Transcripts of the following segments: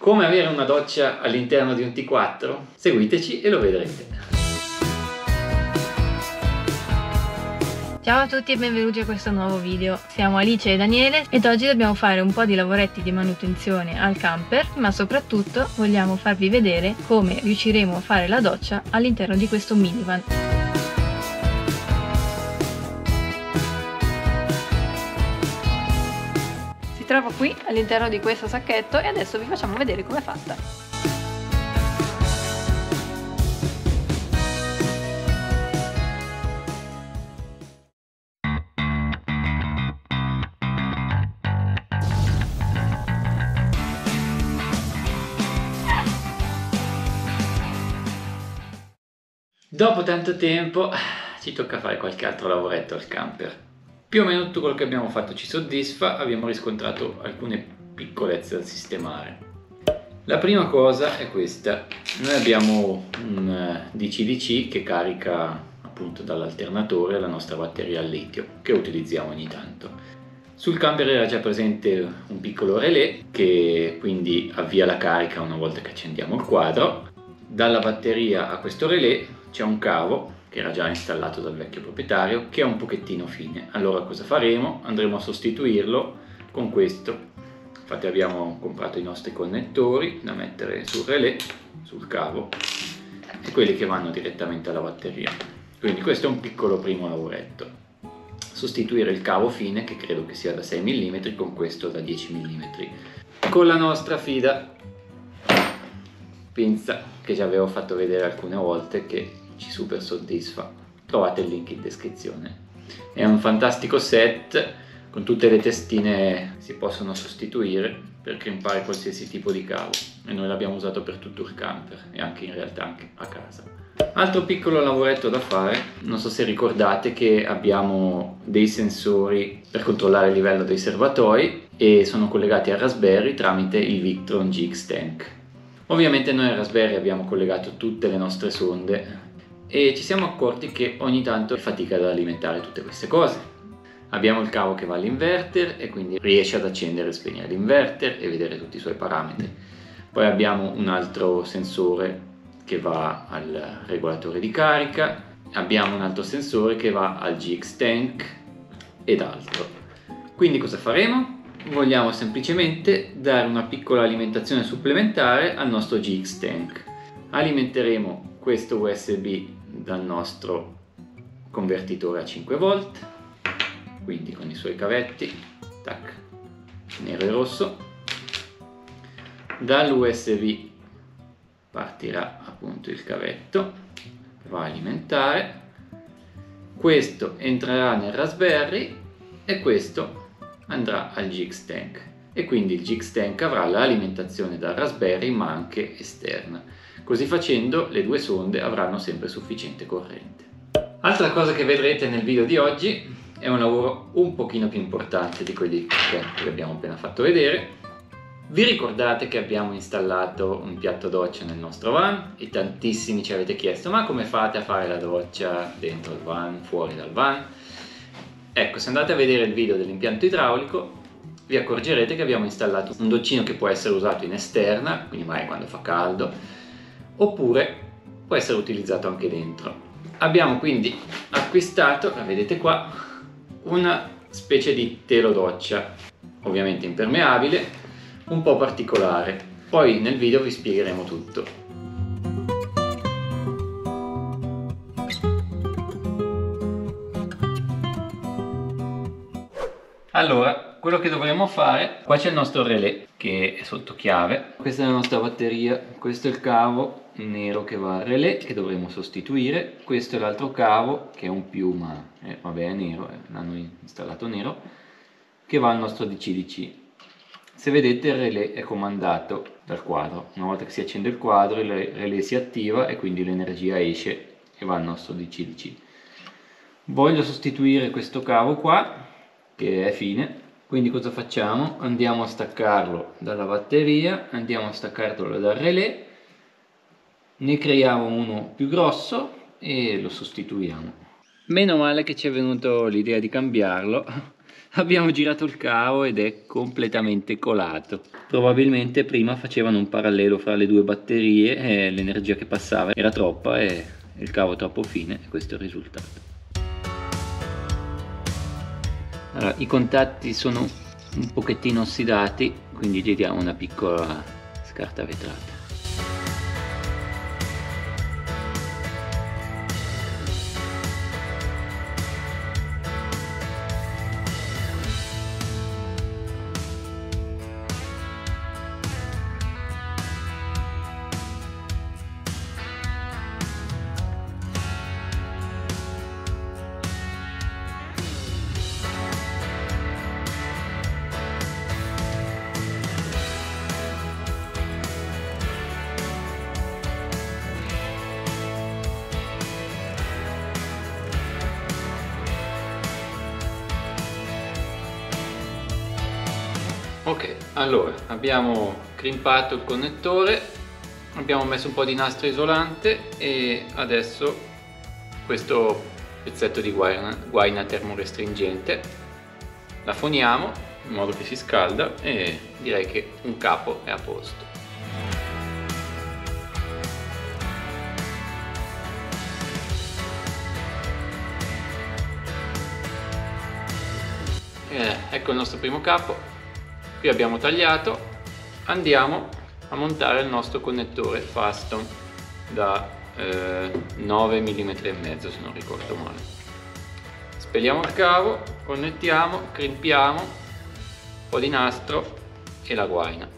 Come avere una doccia all'interno di un T4? Seguiteci e lo vedrete. Ciao a tutti e benvenuti a questo nuovo video. Siamo Alice e Daniele ed oggi dobbiamo fare un po' di lavoretti di manutenzione al camper, ma soprattutto vogliamo farvi vedere come riusciremo a fare la doccia all'interno di questo minivan. Si trova qui all'interno di questo sacchetto e adesso vi facciamo vedere com'è fatta. Dopo tanto tempo ci tocca fare qualche altro lavoretto al camper. Più o meno tutto quello che abbiamo fatto ci soddisfa, abbiamo riscontrato alcune piccolezze da sistemare. La prima cosa è questa: noi abbiamo un DC-DC che carica appunto dall'alternatore la nostra batteria al litio, che utilizziamo ogni tanto. Sul camper era già presente un piccolo relè che quindi avvia la carica una volta che accendiamo il quadro. Dalla batteria a questo relè c'è un cavo che era già installato dal vecchio proprietario, che è un pochettino fine. Allora cosa faremo? Andremo a sostituirlo con questo. Infatti abbiamo comprato i nostri connettori da mettere sul relè, sul cavo, e quelli che vanno direttamente alla batteria. Quindi questo è un piccolo primo lavoretto: sostituire il cavo fine, che credo che sia da 6 mm, con questo da 10 mm, con la nostra fida pinza che già avevo fatto vedere alcune volte, che ci super soddisfa. Trovate il link in descrizione. È un fantastico set, con tutte le testine si possono sostituire per crimpare qualsiasi tipo di cavo, e noi l'abbiamo usato per tutto il camper e anche in realtà anche a casa. Altro piccolo lavoretto da fare: non so se ricordate che abbiamo dei sensori per controllare il livello dei serbatoi e sono collegati al Raspberry tramite il Victron GX Tank. Ovviamente noi al Raspberry abbiamo collegato tutte le nostre sonde e ci siamo accorti che ogni tanto è fatica ad alimentare tutte queste cose. Abbiamo il cavo che va all'inverter e quindi riesce ad accendere e spegnere l'inverter e vedere tutti i suoi parametri. Poi abbiamo un altro sensore che va al regolatore di carica, abbiamo un altro sensore che va al GX Tank ed altro. Quindi cosa faremo? Vogliamo semplicemente dare una piccola alimentazione supplementare al nostro GX Tank. Alimenteremo questo USB dal nostro convertitore a 5 volt, quindi con i suoi cavetti, tac, nero e rosso. Dall'USB partirà appunto il cavetto che va a alimentare, questo entrerà nel Raspberry e questo andrà al GX Tank, e quindi il GX Tank avrà l'alimentazione dal Raspberry ma anche esterna. Così facendo le due sonde avranno sempre sufficiente corrente. Altra cosa che vedrete nel video di oggi è un lavoro un pochino più importante di quelli che vi abbiamo appena fatto vedere. Vi ricordate che abbiamo installato un piatto doccia nel nostro van e tantissimi ci avete chiesto: ma come fate a fare la doccia dentro il van, fuori dal van? Ecco, se andate a vedere il video dell'impianto idraulico vi accorgerete che abbiamo installato un doccino che può essere usato in esterna, quindi magari quando fa caldo, oppure può essere utilizzato anche dentro. Abbiamo quindi acquistato, la vedete qua, una specie di telo doccia, ovviamente impermeabile, un po' particolare. Poi nel video vi spiegheremo tutto. Allora, quello che dovremo fare: qua c'è il nostro relè che è sotto chiave, questa è la nostra batteria, questo è il cavo nero che va al relè che dovremo sostituire, questo è l'altro cavo che è un più ma vabbè è nero, l'hanno installato nero, che va al nostro DC-DC. Se vedete, il relè è comandato dal quadro. Una volta che si accende il quadro il relè si attiva e quindi l'energia esce e va al nostro DC-DC. Voglio sostituire questo cavo qua che è fine, quindi cosa facciamo? Andiamo a staccarlo dalla batteria, andiamo a staccarlo dal relè, ne creiamo uno più grosso e lo sostituiamo. Meno male che ci è venuto l'idea di cambiarlo, abbiamo girato il cavo ed è completamente colato. Probabilmente prima facevano un parallelo fra le due batterie e l'energia che passava era troppa e il cavo troppo fine, e questo è il risultato. Allora, i contatti sono un pochettino ossidati, quindi gli diamo una piccola scarta vetrata. Ok, allora abbiamo crimpato il connettore, abbiamo messo un po' di nastro isolante e adesso questo pezzetto di guaina termorestringente la foniamo in modo che si scalda e direi che un capo è a posto. Ecco il nostro primo capo. Qui abbiamo tagliato, andiamo a montare il nostro connettore Faston da 9 mm e mezzo, se non ricordo male. Spelliamo il cavo, connettiamo, crimpiamo, un po' di nastro e la guaina.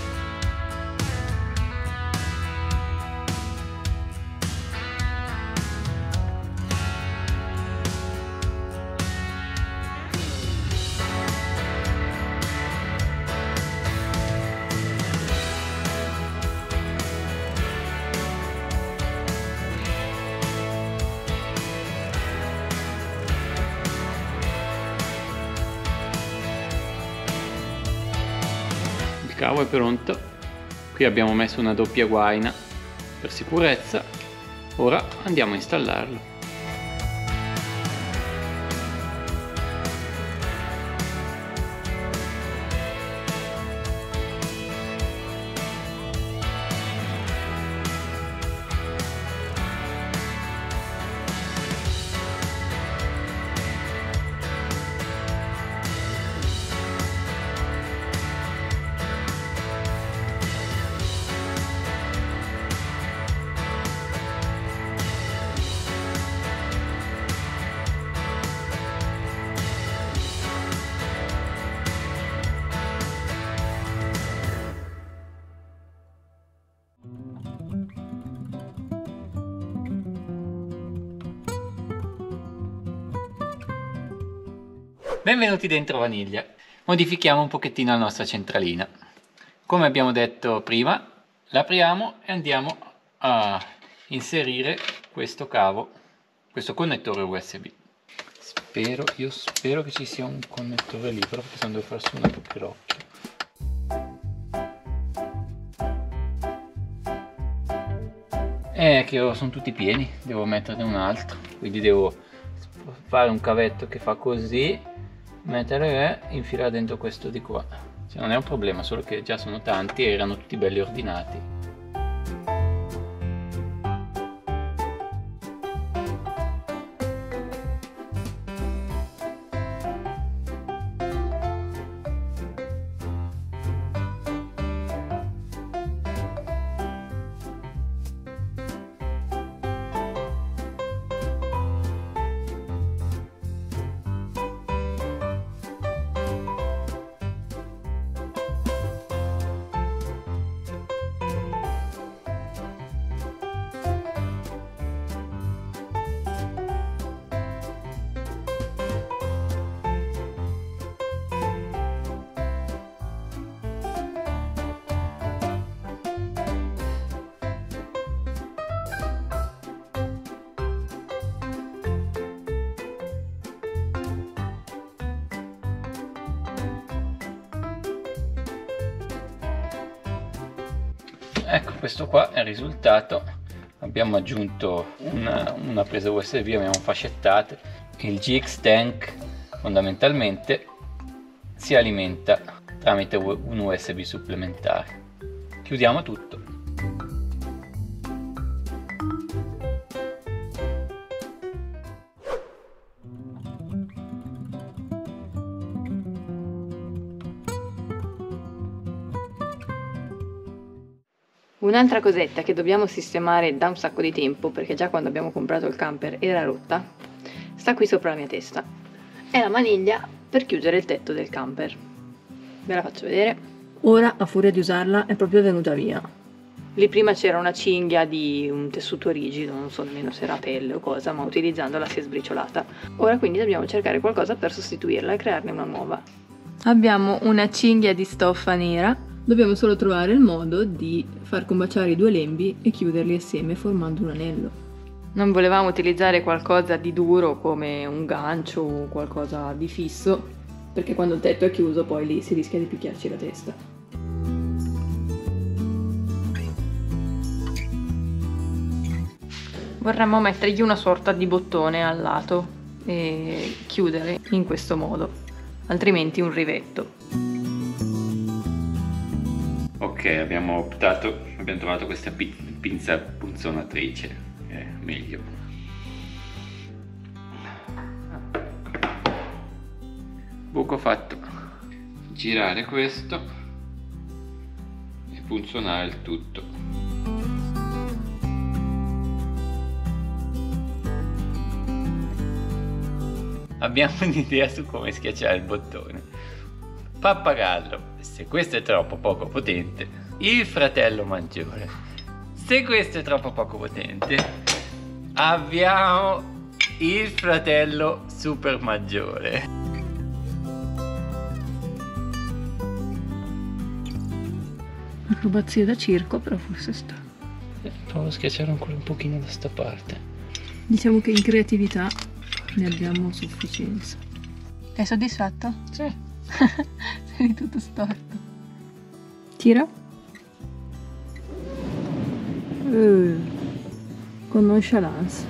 Il cavo è pronto, qui abbiamo messo una doppia guaina per sicurezza, ora andiamo a installarlo. Benvenuti dentro Vaniglia. Modifichiamo un pochettino la nostra centralina. Come abbiamo detto prima, l'apriamo e andiamo a inserire questo cavo, questo connettore USB. Io spero che ci sia un connettore libero, perché se no devo far su un aprirocchio. Che sono tutti pieni, devo metterne un altro, quindi devo fare un cavetto che fa così, mettere e infilare dentro questo di qua. Cioè, non è un problema, solo che già sono tanti e erano tutti belli ordinati. Ecco, questo qua è il risultato. Abbiamo aggiunto una presa USB, abbiamo fascettate. Il GX Tank fondamentalmente si alimenta tramite un USB supplementare. Chiudiamo tutto. Un'altra cosetta che dobbiamo sistemare da un sacco di tempo, perché già quando abbiamo comprato il camper era rotta, sta qui sopra la mia testa. È la maniglia per chiudere il tetto del camper. Ve la faccio vedere. Ora, a furia di usarla, è proprio venuta via. Lì prima c'era una cinghia di un tessuto rigido, non so nemmeno se era pelle o cosa, ma utilizzandola si è sbriciolata. Ora quindi dobbiamo cercare qualcosa per sostituirla e crearne una nuova. Abbiamo una cinghia di stoffa nera. Dobbiamo solo trovare il modo di far combaciare i due lembi e chiuderli assieme formando un anello. Non volevamo utilizzare qualcosa di duro come un gancio o qualcosa di fisso, perché quando il tetto è chiuso poi lì si rischia di picchiarci la testa. Vorremmo mettergli una sorta di bottone al lato e chiudere in questo modo, altrimenti un rivetto. Ok, abbiamo trovato questa pinza punzonatrice, è meglio. Buco fatto. Girare questo e punzonare il tutto. Abbiamo un'idea su come schiacciare il bottone. Pappagallo, se questo è troppo poco potente, il fratello maggiore. Se questo è troppo poco potente, abbiamo il fratello super maggiore. Acrobazie da circo, però forse sta. Provo a schiacciare ancora un pochino da sta parte. Diciamo che in creatività ne abbiamo sufficienza. Sei soddisfatto? Sì. Sei tutto storto. Tira. Con nonchalance.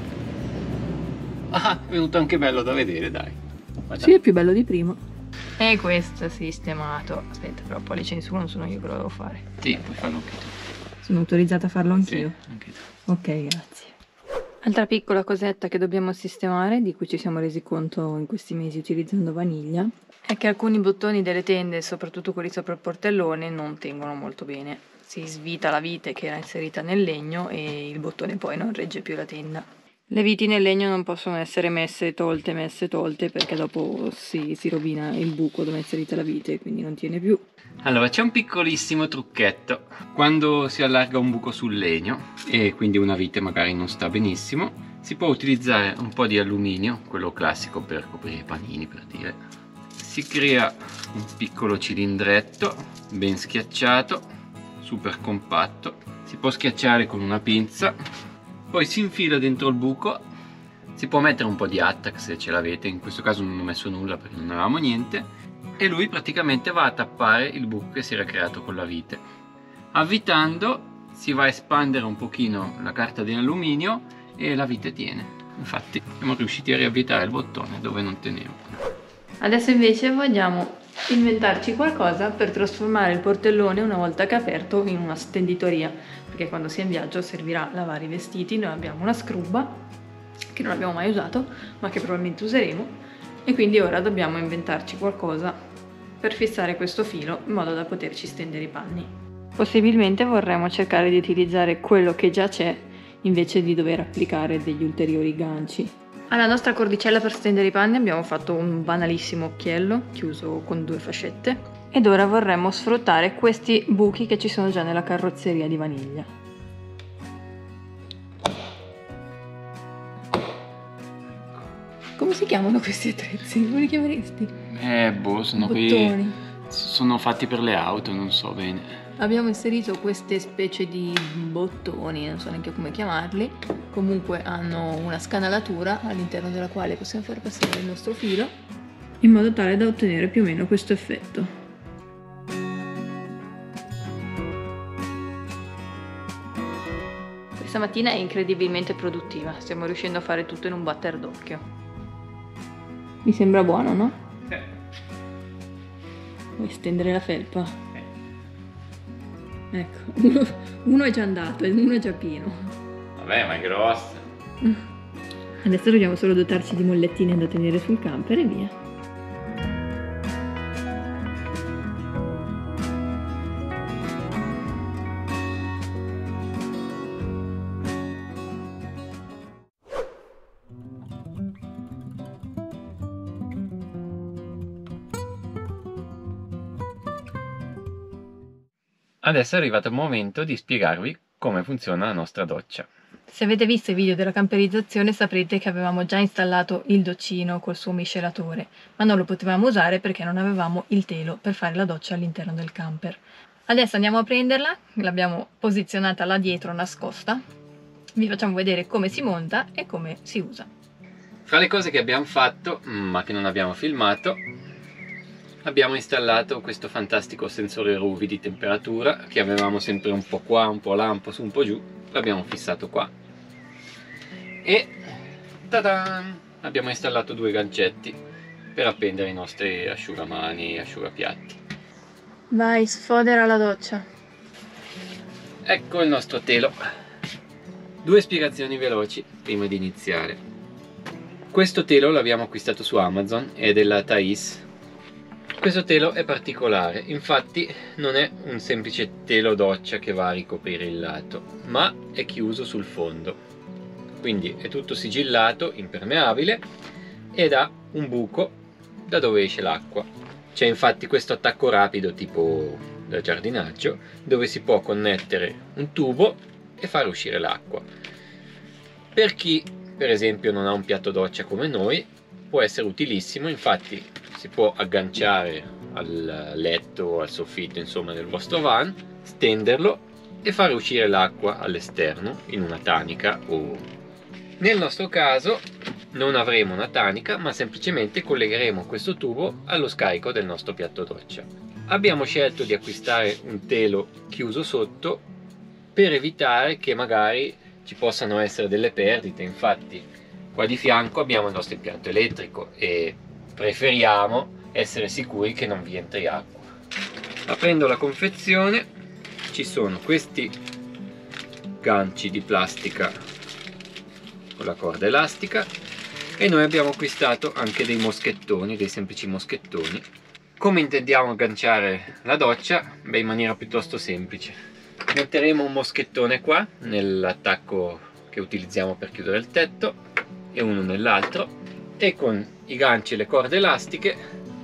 Ah, è venuto anche bello da vedere, dai. Sì, è più bello di prima. E questo è sistemato. Aspetta, però poi le censure non sono io che lo devo fare. Sì, puoi farlo anche tu. Sono autorizzata a farlo anch'io? Sì, anche tu. Ok, grazie. Altra piccola cosetta che dobbiamo sistemare, di cui ci siamo resi conto in questi mesi utilizzando Vaniglia, è che alcuni bottoni delle tende, soprattutto quelli sopra il portellone, non tengono molto bene. Si svita la vite che era inserita nel legno e il bottone poi non regge più la tenda. Le viti nel legno non possono essere messe tolte, perché dopo si rovina il buco dove è inserita la vite, quindi non tiene più. Allora, c'è un piccolissimo trucchetto. Quando si allarga un buco sul legno e quindi una vite magari non sta benissimo, si può utilizzare un po' di alluminio, quello classico per coprire i panini, per dire. Si crea un piccolo cilindretto ben schiacciato, super compatto. Si può schiacciare con una pinza, poi si infila dentro il buco. Si può mettere un po' di attack se ce l'avete, in questo caso non ho messo nulla perché non avevamo niente, e lui praticamente va a tappare il buco che si era creato con la vite. Avvitando si va a espandere un pochino la carta di alluminio e la vite tiene. Infatti siamo riusciti a riavvitare il bottone dove non teneva. Adesso invece vogliamo inventarci qualcosa per trasformare il portellone, una volta che è aperto, in una stenditoria, perché quando si è in viaggio servirà a lavare i vestiti. Noi abbiamo una scrubba che non abbiamo mai usato ma che probabilmente useremo, e quindi ora dobbiamo inventarci qualcosa per fissare questo filo in modo da poterci stendere i panni. Possibilmente vorremmo cercare di utilizzare quello che già c'è invece di dover applicare degli ulteriori ganci. Alla nostra cordicella per stendere i panni abbiamo fatto un banalissimo occhiello chiuso con 2 fascette, ed ora vorremmo sfruttare questi buchi che ci sono già nella carrozzeria di Vaniglia. Come si chiamano questi attrezzi? Come li chiameresti? Boh, sono bottoni. Sono fatti per le auto, non so bene. Abbiamo inserito queste specie di bottoni, non so neanche come chiamarli. Comunque hanno una scanalatura all'interno della quale possiamo far passare il nostro filo, in modo tale da ottenere più o meno questo effetto. Questa mattina è incredibilmente produttiva, stiamo riuscendo a fare tutto in un batter d'occhio. Mi sembra buono, no? Vuoi stendere la felpa? Ecco, uno è già andato e uno è già pieno. Vabbè, ma è grossa. Adesso dobbiamo solo dotarci di mollettine da tenere sul camper e via. Adesso è arrivato il momento di spiegarvi come funziona la nostra doccia. Se avete visto i video della camperizzazione saprete che avevamo già installato il doccino col suo miscelatore, ma non lo potevamo usare perché non avevamo il telo per fare la doccia all'interno del camper. Adesso andiamo a prenderla, l'abbiamo posizionata là dietro nascosta, vi facciamo vedere come si monta e come si usa. Fra le cose che abbiamo fatto, ma che non abbiamo filmato, abbiamo installato questo fantastico sensore RUVI di temperatura che avevamo sempre un po' qua, un po' là, un po' su, un po' giù. L'abbiamo fissato qua e ta-da! Abbiamo installato due gancetti per appendere i nostri asciugamani e asciugapiatti. Vai, sfodera la doccia. Ecco il nostro telo. Due spiegazioni veloci prima di iniziare. Questo telo l'abbiamo acquistato su Amazon, è della Thais. Questo telo è particolare, infatti non è un semplice telo doccia che va a ricoprire il lato, ma è chiuso sul fondo. Quindi è tutto sigillato, impermeabile ed ha un buco da dove esce l'acqua. C'è infatti questo attacco rapido tipo da giardinaggio dove si può connettere un tubo e far uscire l'acqua. Per chi per esempio non ha un piatto doccia come noi può essere utilissimo, infatti si può agganciare al letto o al soffitto insomma del vostro van, stenderlo e fare uscire l'acqua all'esterno in una tanica o... Nel nostro caso non avremo una tanica ma semplicemente collegheremo questo tubo allo scarico del nostro piatto doccia. Abbiamo scelto di acquistare un telo chiuso sotto per evitare che magari ci possano essere delle perdite, infatti qua di fianco abbiamo il nostro impianto elettrico e preferiamo essere sicuri che non vi entri acqua. Aprendo la confezione ci sono questi ganci di plastica con la corda elastica e noi abbiamo acquistato anche dei moschettoni, dei semplici moschettoni. Come intendiamo agganciare la doccia? Beh, in maniera piuttosto semplice. Metteremo un moschettone qua nell'attacco che utilizziamo per chiudere il tetto e uno nell'altro e con i ganci e le corde elastiche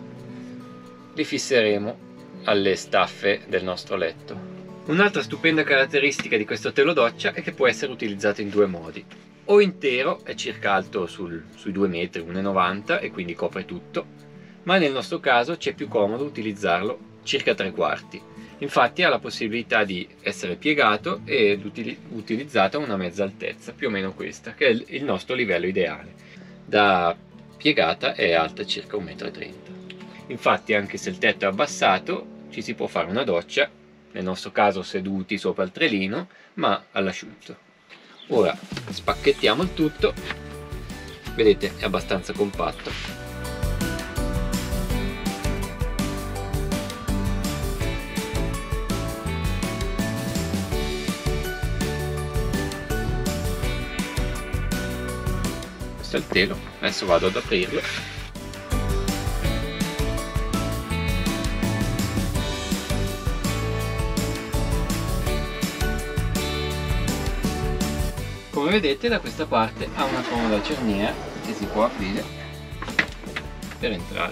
li fisseremo alle staffe del nostro letto. Un'altra stupenda caratteristica di questo telo doccia è che può essere utilizzato in due modi: o intero, è circa alto sui 2 metri, 1,90 m e quindi copre tutto, ma nel nostro caso c'è più comodo utilizzarlo circa 3/4. Infatti ha la possibilità di essere piegato ed utilizzato a una mezza altezza, più o meno questa, che è il nostro livello ideale. Da piegata è alta circa 1,30 m. Infatti anche se il tetto è abbassato ci si può fare una doccia, nel nostro caso seduti sopra il trelino, ma all'asciutto. Ora spacchettiamo il tutto, vedete è abbastanza compatto. Questo è il telo, adesso vado ad aprirlo. Come vedete da questa parte ha una comoda cerniera che si può aprire per entrare.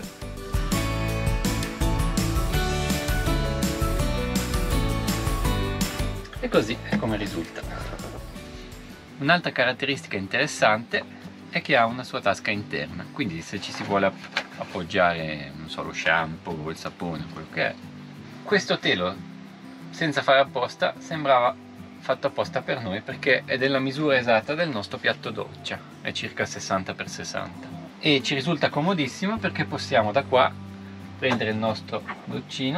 E così è come risulta. Un'altra caratteristica interessante è che ha una sua tasca interna, quindi se ci si vuole appoggiare, non so, lo shampoo o il sapone, quello che è, questo telo senza fare apposta sembrava fatto apposta per noi perché è della misura esatta del nostro piatto doccia, è circa 60 x 60 e ci risulta comodissimo perché possiamo da qua prendere il nostro doccino,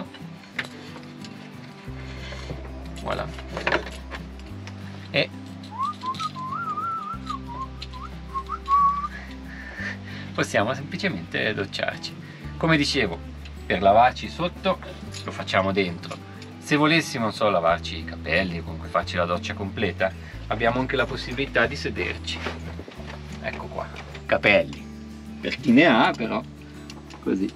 voilà, e possiamo semplicemente docciarci. Come dicevo, per lavarci sotto lo facciamo dentro. Se volessimo, non so, lavarci i capelli, comunque farci la doccia completa, abbiamo anche la possibilità di sederci. Ecco qua, capelli, per chi ne ha, però così.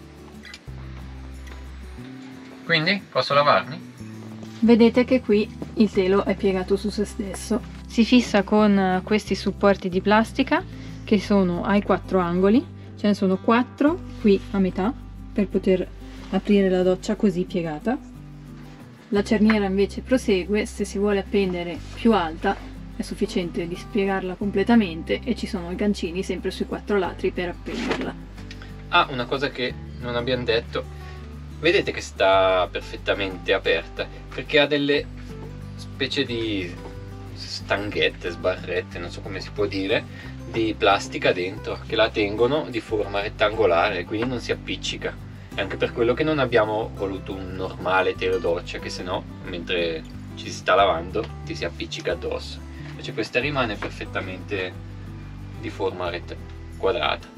Quindi posso lavarmi? Vedete che qui il telo è piegato su se stesso. Si fissa con questi supporti di plastica che sono ai 4 angoli, ce ne sono 4 qui a metà per poter aprire la doccia così piegata. La cerniera invece prosegue, se si vuole appendere più alta è sufficiente di spiegarla completamente e ci sono i gancini sempre sui 4 lati per appenderla. Ah, una cosa che non abbiamo detto, vedete che sta perfettamente aperta perché ha delle specie di stanghette, sbarrette, non so come si può dire, di plastica dentro che la tengono di forma rettangolare, quindi non si appiccica. È anche per quello che non abbiamo voluto un normale telo doccia, che se no mentre ci si sta lavando ti si appiccica addosso. Invece questa rimane perfettamente di forma quadrata.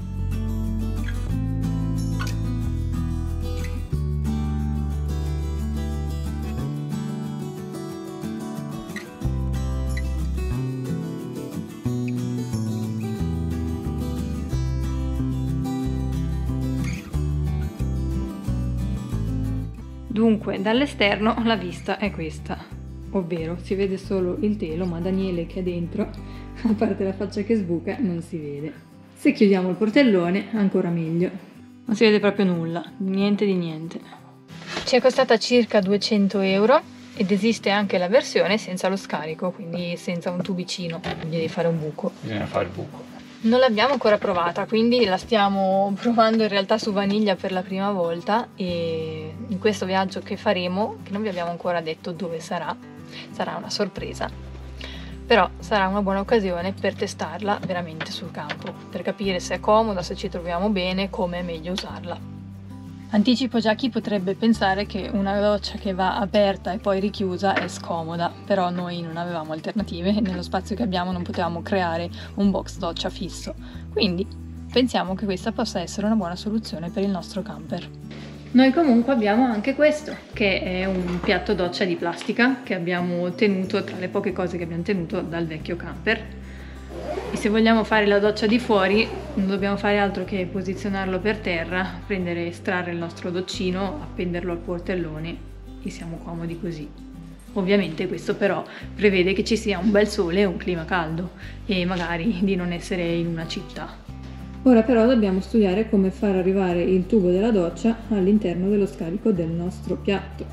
Dunque, dall'esterno la vista è questa, ovvero si vede solo il telo, ma Daniele che è dentro, a parte la faccia che sbuca, non si vede. Se chiudiamo il portellone, ancora meglio. Non si vede proprio nulla, niente di niente. Ci è costata circa 200 euro ed esiste anche la versione senza lo scarico, quindi senza un tubicino, quindi devi fare un buco. Bisogna fare il buco. Non l'abbiamo ancora provata, quindi la stiamo provando in realtà su vaniglia per la prima volta e in questo viaggio che faremo, che non vi abbiamo ancora detto dove sarà, sarà una sorpresa, però sarà una buona occasione per testarla veramente sul campo, per capire se è comoda, se ci troviamo bene, come è meglio usarla. Anticipo già chi potrebbe pensare che una doccia che va aperta e poi richiusa è scomoda, però noi non avevamo alternative e nello spazio che abbiamo non potevamo creare un box doccia fisso, quindi pensiamo che questa possa essere una buona soluzione per il nostro camper. Noi comunque abbiamo anche questo, che è un piatto doccia di plastica che abbiamo tenuto tra le poche cose che abbiamo tenuto dal vecchio camper. E se vogliamo fare la doccia di fuori non dobbiamo fare altro che posizionarlo per terra, prendere e estrarre il nostro doccino, appenderlo al portellone e siamo comodi così. Ovviamente questo però prevede che ci sia un bel sole e un clima caldo e magari di non essere in una città. Ora però dobbiamo studiare come far arrivare il tubo della doccia all'interno dello scarico del nostro piatto.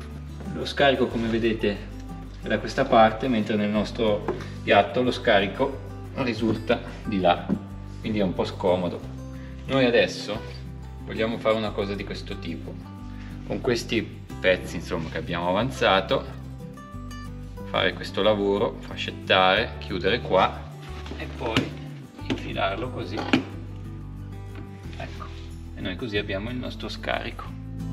Lo scarico, come vedete, è da questa parte, mentre nel nostro piatto lo scarico risulta di là, quindi è un po' scomodo. Noi adesso vogliamo fare una cosa di questo tipo, con questi pezzi insomma che abbiamo avanzato, fare questo lavoro, fascettare, chiudere qua e poi infilarlo così, ecco, e noi così abbiamo il nostro scarico.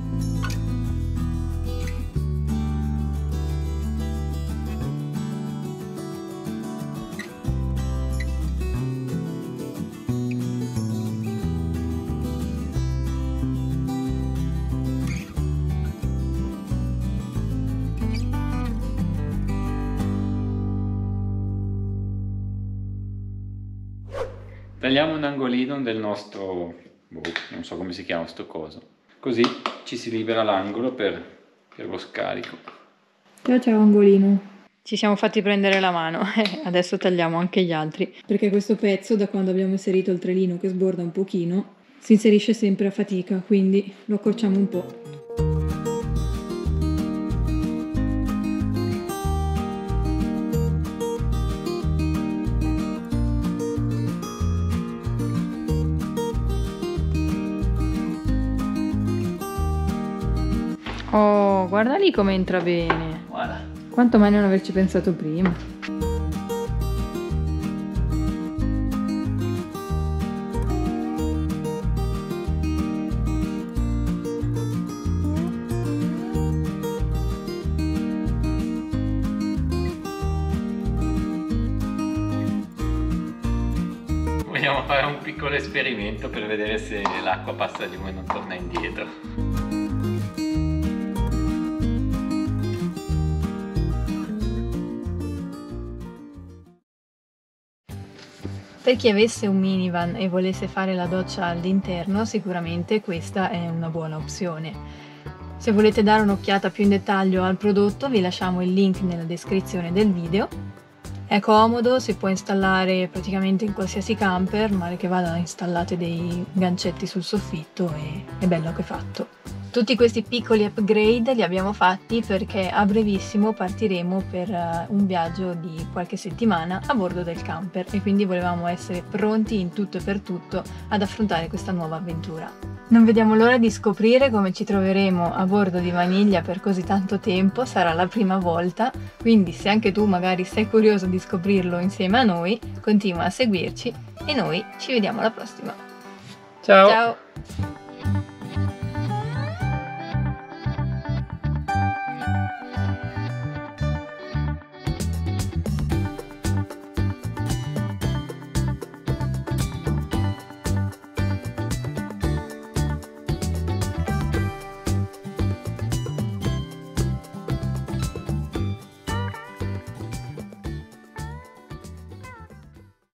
Tagliamo un angolino del nostro, non so come si chiama sto coso, così ci si libera l'angolo per lo scarico. Ciao angolino. Ci siamo fatti prendere la mano e adesso tagliamo anche gli altri, perché questo pezzo, da quando abbiamo inserito il trelino che sborda un pochino, si inserisce sempre a fatica, quindi lo accorciamo un po'. Oh, guarda lì come entra bene. Guarda. Quanto mai non averci pensato prima. Vogliamo fare un piccolo esperimento per vedere se l'acqua passa di noi e non torna indietro. Per chi avesse un minivan e volesse fare la doccia all'interno, sicuramente questa è una buona opzione. Se volete dare un'occhiata più in dettaglio al prodotto, vi lasciamo il link nella descrizione del video. È comodo, si può installare praticamente in qualsiasi camper, male che vada installate dei gancetti sul soffitto e è bello che fatto. Tutti questi piccoli upgrade li abbiamo fatti perché a brevissimo partiremo per un viaggio di qualche settimana a bordo del camper e quindi volevamo essere pronti in tutto e per tutto ad affrontare questa nuova avventura. Non vediamo l'ora di scoprire come ci troveremo a bordo di Vaniglia per così tanto tempo, sarà la prima volta, quindi se anche tu magari sei curioso di scoprirlo insieme a noi, continua a seguirci e noi ci vediamo alla prossima. Ciao! Ciao!